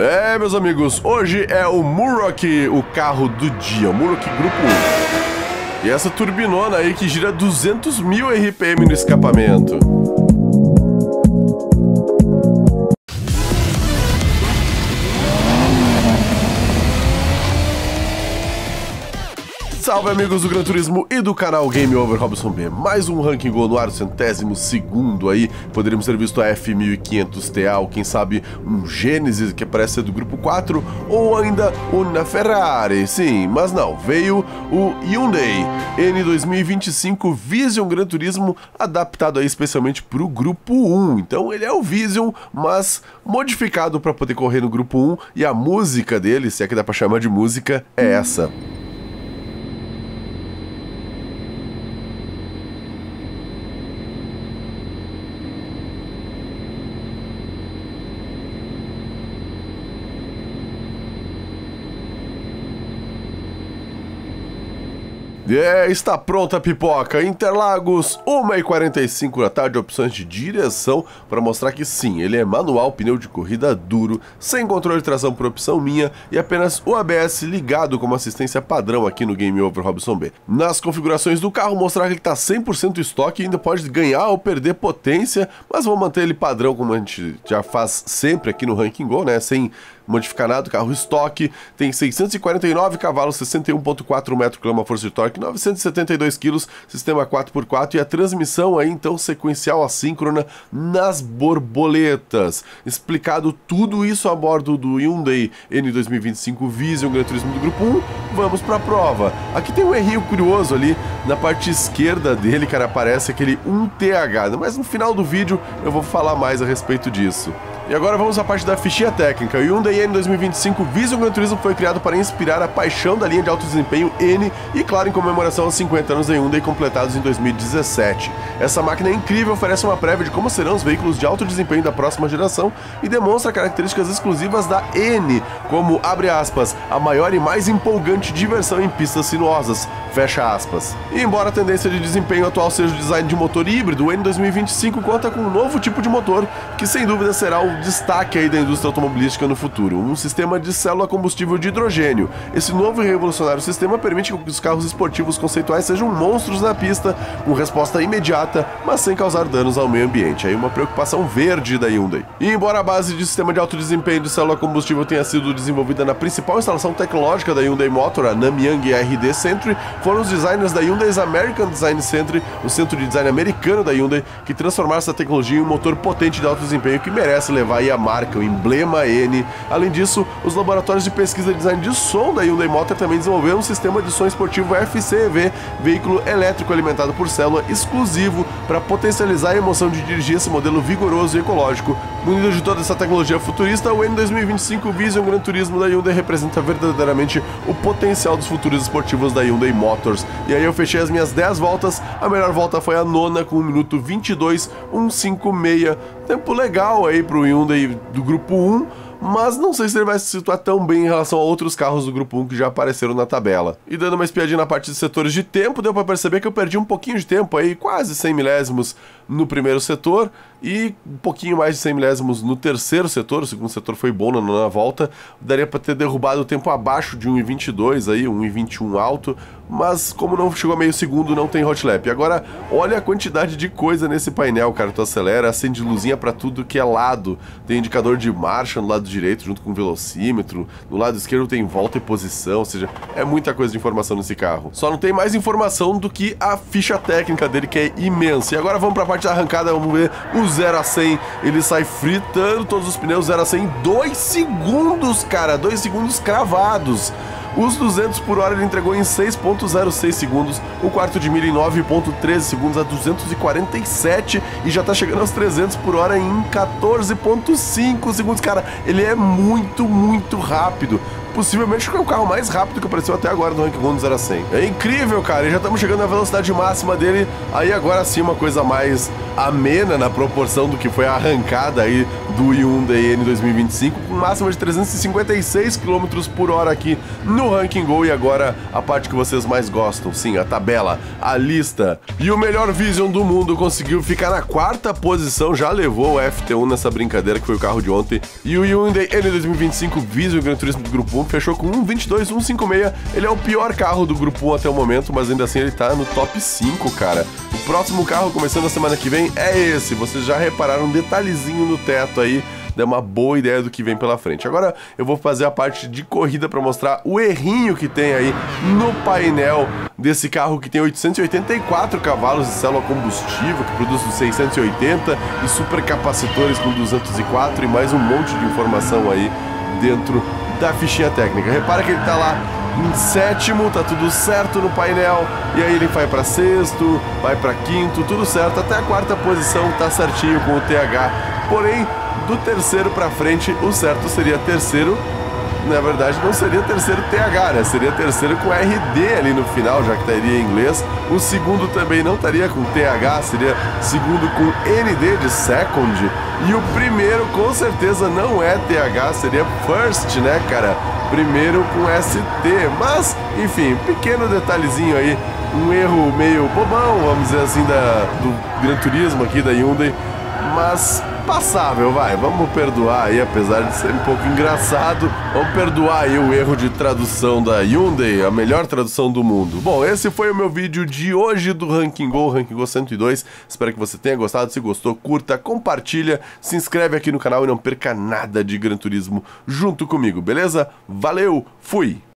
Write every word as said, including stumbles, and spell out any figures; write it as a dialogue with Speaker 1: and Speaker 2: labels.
Speaker 1: É, meus amigos, hoje é o Murok, o carro do dia, o Murok Grupo um. E essa turbinona aí que gira duzentos mil R P M no escapamento. Salve, amigos do Gran Turismo e do canal Game Over Robson B. Mais um Ranking Go no ar, o centésimo segundo aí. Poderíamos ter visto a F mil e quinhentos T A, ou quem sabe um Genesis que parece ser do grupo quatro, ou ainda uma Ferrari, sim, mas não, veio o Hyundai N dois mil e vinte e cinco Vision Gran Turismo, adaptado aí especialmente para o grupo um. Então ele é o Vision, mas modificado para poder correr no grupo um, e a música dele, se é que dá para chamar de música, é essa. É, está pronta a pipoca. Interlagos, uma e quarenta e cinco da tarde, opções de direção para mostrar que sim, ele é manual, pneu de corrida duro, sem controle de tração por opção minha e apenas o A B S ligado como assistência padrão aqui no Game Over Robson B. Nas configurações do carro, mostrar que ele está cem por cento estoque e ainda pode ganhar ou perder potência, mas vamos manter ele padrão como a gente já faz sempre aqui no Ranking Go, né, sem modificar nada. Carro estoque, tem seiscentos e quarenta e nove cavalos, sessenta e um vírgula quatro metros por quilômetro força de torque, novecentos e setenta e dois quilos, sistema quatro por quatro e a transmissão aí então sequencial assíncrona nas borboletas. Explicado tudo isso a bordo do Hyundai N dois mil e vinte e cinco Vision Gran Turismo do grupo um, vamos pra prova. Aqui tem um errinho curioso ali na parte esquerda dele, cara, aparece aquele um T H, mas no final do vídeo eu vou falar mais a respeito disso. E agora vamos à parte da fichinha técnica. O Hyundai N dois mil e vinte e cinco Vision Gran Turismo foi criado para inspirar a paixão da linha de alto desempenho N e, claro, em comemoração aos cinquenta anos da Hyundai completados em dois mil e dezessete. Essa máquina é incrível, oferece uma prévia de como serão os veículos de alto desempenho da próxima geração e demonstra características exclusivas da N, como, abre aspas, a maior e mais empolgante diversão em pistas sinuosas, fecha aspas. E embora a tendência de desempenho atual seja o design de motor híbrido, o N dois mil e vinte e cinco conta com um novo tipo de motor que, sem dúvida, será o destaque aí da indústria automobilística no futuro, um sistema de célula combustível de hidrogênio. Esse novo e revolucionário sistema permite que os carros esportivos conceituais sejam monstros na pista, com resposta imediata, mas sem causar danos ao meio ambiente. Aí uma preocupação verde da Hyundai. E embora a base de sistema de alto desempenho de célula combustível tenha sido desenvolvida na principal instalação tecnológica da Hyundai Motor, a Namyang R D Century, foram os designers da Hyundai's American Design Century, o centro de design americano da Hyundai, que transformaram essa tecnologia em um motor potente de alto desempenho que merece levar aí a marca, o emblema N. Além disso, os laboratórios de pesquisa e design de som da Hyundai Motor também desenvolveram um sistema de som esportivo F C E V, veículo elétrico alimentado por célula exclusivo para potencializar a emoção de dirigir esse modelo vigoroso e ecológico. Munido de toda essa tecnologia futurista, o N dois mil e vinte e cinco Vision Gran Turismo da Hyundai representa verdadeiramente o potencial dos futuros esportivos da Hyundai Motors. E aí eu fechei as minhas dez voltas, a melhor volta foi a nona com um minuto vinte e dois mil cento e cinquenta e seis, tempo legal aí pro Hyundai do grupo um, mas não sei se ele vai se situar tão bem em relação a outros carros do grupo um que já apareceram na tabela. E dando uma espiadinha na parte de setores de tempo, deu para perceber que eu perdi um pouquinho de tempo aí, quase cem milésimos no primeiro setor e um pouquinho mais de cem milésimos no terceiro setor. O segundo setor foi bom na nona volta, daria para ter derrubado o tempo abaixo de um e vinte e dois aí, um e vinte e um alto, mas como não chegou a meio segundo, não tem hot lap. Agora, olha a quantidade de coisa nesse painel, cara. Tu acelera, acende luzinha para tudo que é lado, tem indicador de marcha no lado direito junto com velocímetro, no lado esquerdo tem volta e posição, ou seja, é muita coisa de informação nesse carro. Só não tem mais informação do que a ficha técnica dele, que é imensa. E agora vamos para a parte da arrancada, vamos ver o zero a cem, ele sai fritando todos os pneus, zero a cem em dois segundos, cara, dois segundos cravados. Os duzentos por hora ele entregou em seis ponto zero seis segundos, o quarto de milha em nove ponto treze segundos a duzentos e quarenta e sete e já tá chegando aos trezentos por hora em quatorze ponto cinco segundos. Cara, ele é muito, muito rápido. possivelmente é o carro mais rápido que apareceu até agora no Ranking um do zero a cem. É incrível, cara, e já estamos chegando na velocidade máxima dele, aí agora sim uma coisa mais amena na proporção do que foi a arrancada aí do Hyundai N dois mil e vinte e cinco, com máxima de trezentos e cinquenta e seis quilômetros por hora aqui no Ranking Go. E agora a parte que vocês mais gostam, sim, a tabela, a lista. E o melhor Vision do mundo conseguiu ficar na quarta posição, já levou o F T um nessa brincadeira que foi o carro de ontem. E o Hyundai N dois mil e vinte e cinco Vision Gran Turismo do Grupo um fechou com um vinte e dois cento e cinquenta e seis. Ele é o pior carro do Grupo um até o momento, mas ainda assim ele tá no top cinco, cara. O próximo carro, começando na semana que vem, é esse. Vocês já repararam um detalhezinho no teto aí, dá uma boa ideia do que vem pela frente. Agora eu vou fazer a parte de corrida para mostrar o errinho que tem aí no painel desse carro que tem oitocentos e oitenta e quatro cavalos de célula combustível, que produz seiscentos e oitenta e supercapacitores com duzentos e quatro e mais um monte de informação aí dentro da fichinha técnica. Repara que ele tá lá em sétimo, tá tudo certo no painel, e aí ele vai para sexto, vai para quinto, tudo certo, até a quarta posição tá certinho com o T H, porém do terceiro para frente o certo seria terceiro, na verdade não seria terceiro T H, né? Seria terceiro com R D ali no final, já que estaria em inglês. O segundo também não estaria com T H, seria segundo com N D de second, e o primeiro com certeza não é T H, seria first, né, cara? Primeiro com S T, mas, enfim, pequeno detalhezinho aí, um erro meio bobão, vamos dizer assim, da, do Gran Turismo aqui da Hyundai, mas passável, vai, vamos perdoar aí, apesar de ser um pouco engraçado, vamos perdoar aí o erro de tradução da Hyundai, a melhor tradução do mundo. Bom, esse foi o meu vídeo de hoje do Ranking Go, Ranking Go cento e dois, espero que você tenha gostado. Se gostou, curta, compartilha, se inscreve aqui no canal e não perca nada de Gran Turismo junto comigo, beleza? Valeu, fui!